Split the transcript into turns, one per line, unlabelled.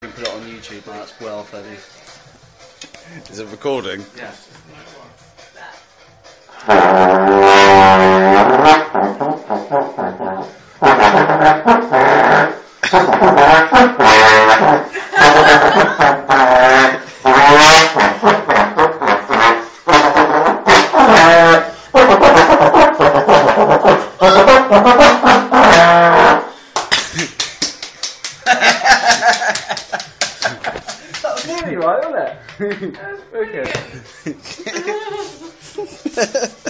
and put it on YouTube. That's well funny.
Is it recording?
Yeah. That was nearly right, wasn't it? Okay.